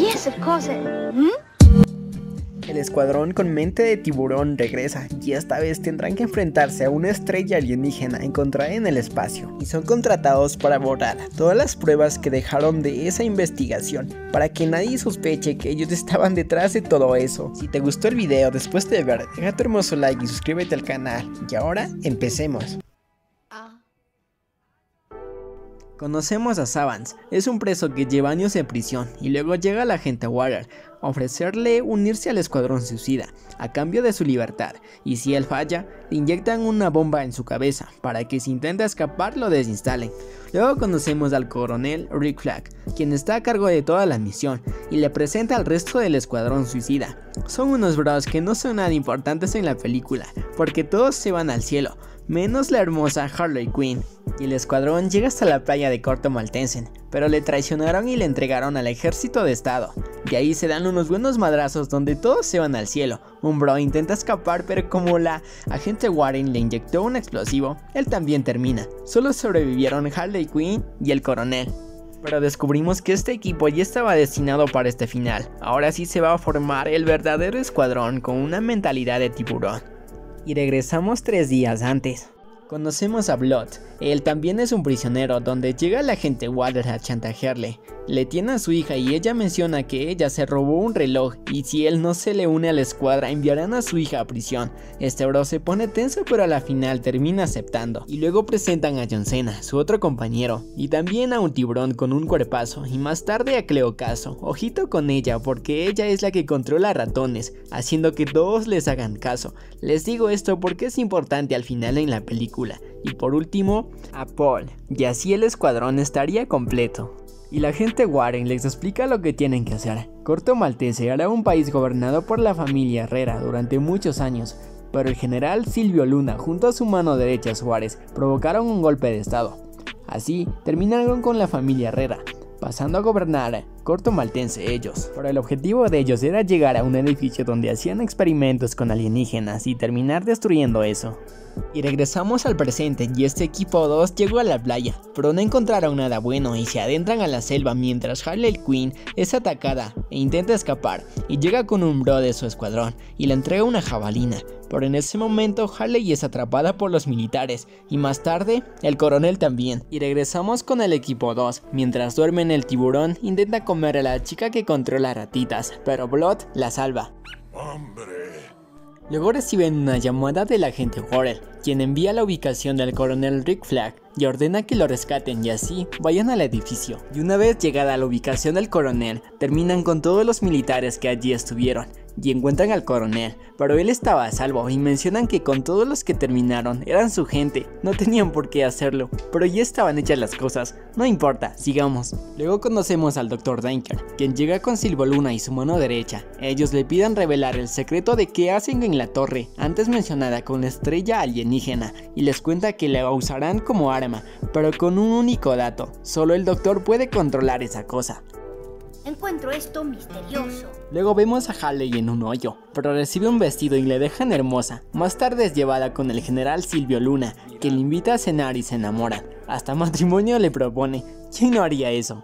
Yes, of course. El escuadrón con mente de tiburón regresa y esta vez tendrán que enfrentarse a una estrella alienígena encontrada en el espacio y son contratados para borrar todas las pruebas que dejaron de esa investigación para que nadie sospeche que ellos estaban detrás de todo eso. Si te gustó el video después de ver, deja tu hermoso like y suscríbete al canal y ahora empecemos. Conocemos a Savants, es un preso que lleva años en prisión y luego llega el agente Waller a ofrecerle unirse al escuadrón suicida a cambio de su libertad y si él falla, le inyectan una bomba en su cabeza para que si intenta escapar lo desinstalen. Luego conocemos al coronel Rick Flag, quien está a cargo de toda la misión y le presenta al resto del escuadrón suicida. Son unos bros que no son nada importantes en la película porque todos se van al cielo, menos la hermosa Harley Quinn. Y el escuadrón llega hasta la playa de Corto Maltese, pero le traicionaron y le entregaron al ejército de estado. De ahí se dan unos buenos madrazos donde todos se van al cielo. Un bro intenta escapar pero como la agente Warren le inyectó un explosivo, él también termina. Solo sobrevivieron Harley Quinn y el coronel. Pero descubrimos que este equipo ya estaba destinado para este final. Ahora sí se va a formar el verdadero escuadrón con una mentalidad de tiburón. Y regresamos 3 días antes. Conocemos a Blood, él también es un prisionero donde llega el agente Waller a chantajearle. Le tiene a su hija y ella menciona que ella se robó un reloj y si él no se le une a la escuadra enviarán a su hija a prisión. Este bro se pone tenso pero a la final termina aceptando. Y luego presentan a John Cena, su otro compañero, y también a un tiburón con un cuerpazo y más tarde a Cleo Caso. Ojito con ella porque ella es la que controla ratones, haciendo que todos les hagan caso. Les digo esto porque es importante al final en la película. Y por último, a Paul, y así el escuadrón estaría completo. Y la agente Warren les explica lo que tienen que hacer. Corto Maltese era un país gobernado por la familia Herrera durante muchos años, pero el general Silvio Luna junto a su mano derecha Suárez provocaron un golpe de estado. Así terminaron con la familia Herrera, pasando a gobernar Corto Maltese ellos. Pero el objetivo de ellos era llegar a un edificio donde hacían experimentos con alienígenas y terminar destruyendo eso. Y regresamos al presente y este equipo 2 llegó a la playa, pero no encontraron nada bueno y se adentran a la selva mientras Harley Quinn es atacada e intenta escapar y llega con un bro de su escuadrón y le entrega una jabalina, pero en ese momento Harley es atrapada por los militares y más tarde el coronel también. Y regresamos con el equipo 2, mientras duermen el tiburón intenta comer a la chica que controla ratitas, pero Blood la salva. ¡Hombre! Luego reciben una llamada del agente Warren, quien envía la ubicación del coronel Rick Flag y ordena que lo rescaten y así vayan al edificio. Y una vez llegada a la ubicación del coronel, terminan con todos los militares que allí estuvieron y encuentran al coronel, pero él estaba a salvo y mencionan que con todos los que terminaron eran su gente, no tenían por qué hacerlo, pero ya estaban hechas las cosas, no importa, sigamos. Luego conocemos al Dr. Danger, quien llega con Silvio Luna y su mano derecha. Ellos le piden revelar el secreto de qué hacen en la torre antes mencionada con la estrella alienígena y les cuenta que la usarán como arma, pero con un único dato, solo el doctor puede controlar esa cosa. Encuentro esto misterioso. Luego vemos a Harley en un hoyo, pero recibe un vestido y le dejan hermosa. Más tarde es llevada con el general Silvio Luna, que le invita a cenar y se enamoran. Hasta matrimonio le propone. ¿Quién no haría eso?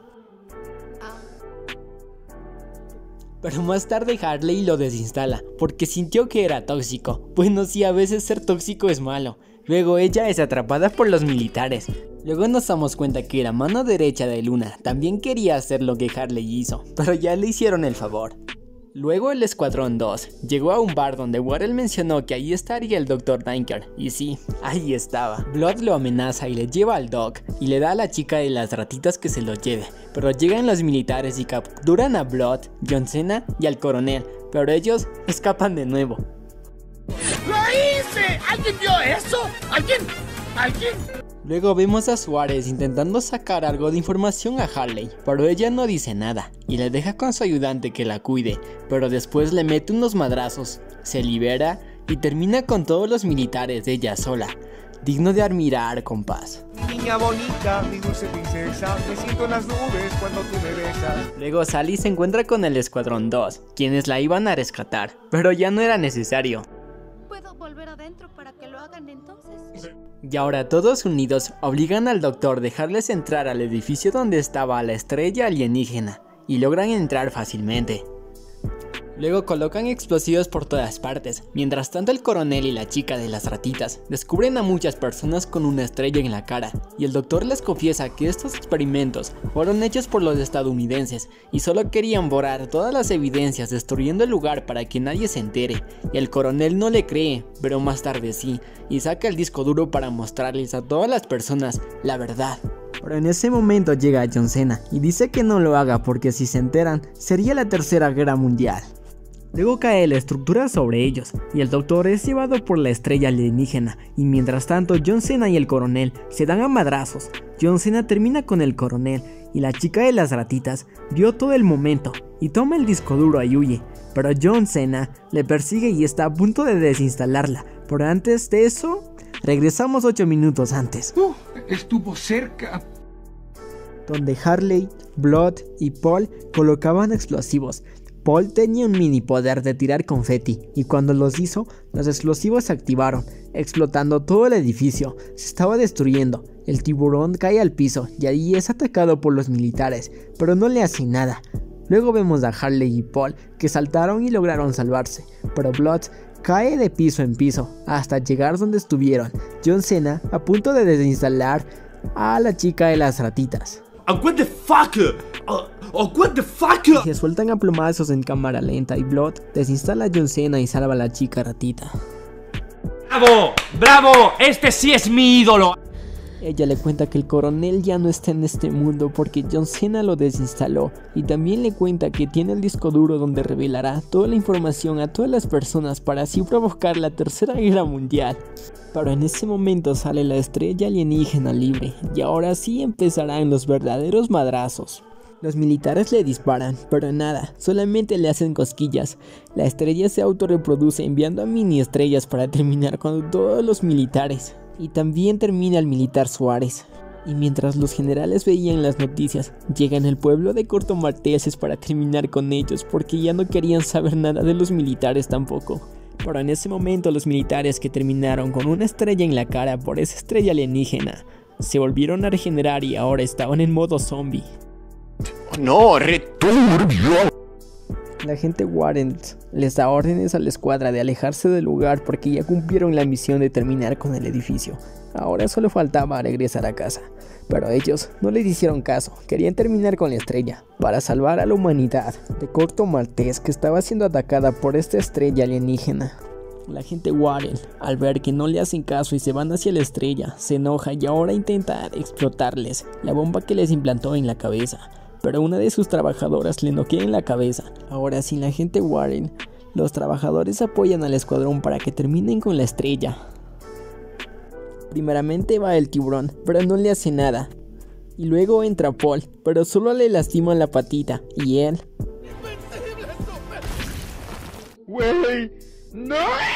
Pero más tarde Harley lo desinstala, porque sintió que era tóxico. Bueno, sí, a veces ser tóxico es malo. Luego ella es atrapada por los militares. Luego nos damos cuenta que la mano derecha de Luna también quería hacer lo que Harley hizo, pero ya le hicieron el favor. Luego el Escuadrón 2 llegó a un bar donde Warren mencionó que ahí estaría el Dr. Danger, y sí, ahí estaba. Blood lo amenaza y le lleva al Doc, y le da a la chica de las ratitas que se lo lleve, pero llegan los militares y capturan a Blood, John Cena y al coronel, pero ellos escapan de nuevo. ¡Lo hice! ¿Alguien vio eso? ¿Alguien? Luego vemos a Suárez intentando sacar algo de información a Harley, pero ella no dice nada y le deja con su ayudante que la cuide, pero después le mete unos madrazos, se libera y termina con todos los militares de ella sola. Digno de admirar, compás. Niña bonita, mi dulce princesa, me siento en las nubes cuando tú me besas. Luego Sally se encuentra con el Escuadrón 2, quienes la iban a rescatar, pero ya no era necesario. ¿Puedo volver adentro para que lo hagan entonces? Y ahora todos unidos obligan al doctor a dejarles entrar al edificio donde estaba la estrella alienígena. y logran entrar fácilmente. Luego colocan explosivos por todas partes. Mientras tanto, el coronel y la chica de las ratitas descubren a muchas personas con una estrella en la cara, y el doctor les confiesa que estos experimentos fueron hechos por los estadounidenses y solo querían borrar todas las evidencias destruyendo el lugar para que nadie se entere, y el coronel no le cree, pero más tarde sí, y saca el disco duro para mostrarles a todas las personas la verdad. Pero en ese momento llega John Cena y dice que no lo haga porque si se enteran sería la tercera guerra mundial. Luego cae la estructura sobre ellos y el doctor es llevado por la estrella alienígena, y mientras tanto John Cena y el coronel se dan a madrazos. John Cena termina con el coronel y la chica de las ratitas vio todo el momento y toma el disco duro y huye, pero John Cena le persigue y está a punto de desinstalarla, pero antes de eso regresamos 8 minutos antes. Estuvo cerca. Donde Harley, Blood y Paul colocaban explosivos. Paul tenía un mini poder de tirar confeti y cuando los hizo, los explosivos se activaron, explotando todo el edificio. Se estaba destruyendo, el tiburón cae al piso y ahí es atacado por los militares, pero no le hace nada. Luego vemos a Harley y Paul que saltaron y lograron salvarse, pero Blood cae de piso en piso hasta llegar donde estuvieron John Cena a punto de desinstalar a la chica de las ratitas. What the fuck? What the fuck? Y se sueltan a plomazos en cámara lenta y Blood desinstala a John Cena y salva a la chica ratita. ¡Bravo! ¡Bravo! ¡Este sí es mi ídolo! Ella le cuenta que el coronel ya no está en este mundo porque John Cena lo desinstaló, y también le cuenta que tiene el disco duro donde revelará toda la información a todas las personas para así provocar la tercera guerra mundial. Pero en ese momento sale la estrella alienígena libre y ahora sí empezarán los verdaderos madrazos. Los militares le disparan, pero nada, solamente le hacen cosquillas. La estrella se autorreproduce enviando a mini estrellas para terminar con todos los militares. Y también termina el militar Suárez. Y mientras los generales veían las noticias, llegan al pueblo de Corto Malteses para terminar con ellos porque ya no querían saber nada de los militares tampoco. Pero en ese momento los militares que terminaron con una estrella en la cara por esa estrella alienígena se volvieron a regenerar y ahora estaban en modo zombie. No, returbio. La agente Warren les da órdenes a la escuadra de alejarse del lugar porque ya cumplieron la misión de terminar con el edificio. Ahora solo faltaba regresar a casa, pero ellos no les hicieron caso, querían terminar con la estrella para salvar a la humanidad de Corto Maltés que estaba siendo atacada por esta estrella alienígena. La agente Warren, al ver que no le hacen caso y se van hacia la estrella, se enoja y ahora intenta explotarles la bomba que les implantó en la cabeza. Pero una de sus trabajadoras le noquea en la cabeza. Ahora sin la agente Warren, los trabajadores apoyan al escuadrón para que terminen con la estrella. Primeramente va el tiburón, pero no le hace nada. Y luego entra Paul, pero solo le lastima la patita. Y él... Güey, no.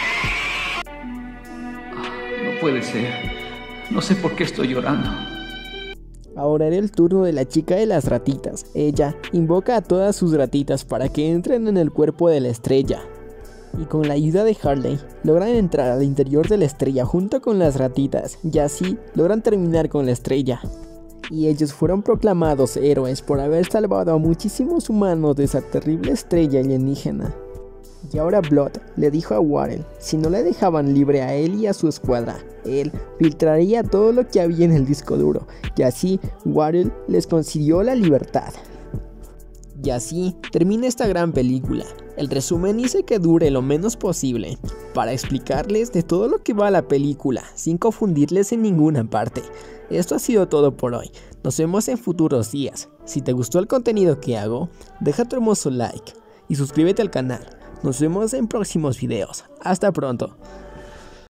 No puede ser. No sé por qué estoy llorando. Ahora era el turno de la chica de las ratitas. Ella invoca a todas sus ratitas para que entren en el cuerpo de la estrella. Y con la ayuda de Harley, logran entrar al interior de la estrella junto con las ratitas. Y así logran terminar con la estrella. Y ellos fueron proclamados héroes por haber salvado a muchísimos humanos de esa terrible estrella alienígena. Y ahora Blood le dijo a Warren, si no le dejaban libre a él y a su escuadra, él filtraría todo lo que había en el disco duro, y así Warren les concedió la libertad. Y así termina esta gran película. El resumen hice que dure lo menos posible, para explicarles de todo lo que va la película, sin confundirles en ninguna parte. Esto ha sido todo por hoy, nos vemos en futuros días. Si te gustó el contenido que hago, deja tu hermoso like y suscríbete al canal. Nos vemos en próximos videos. Hasta pronto.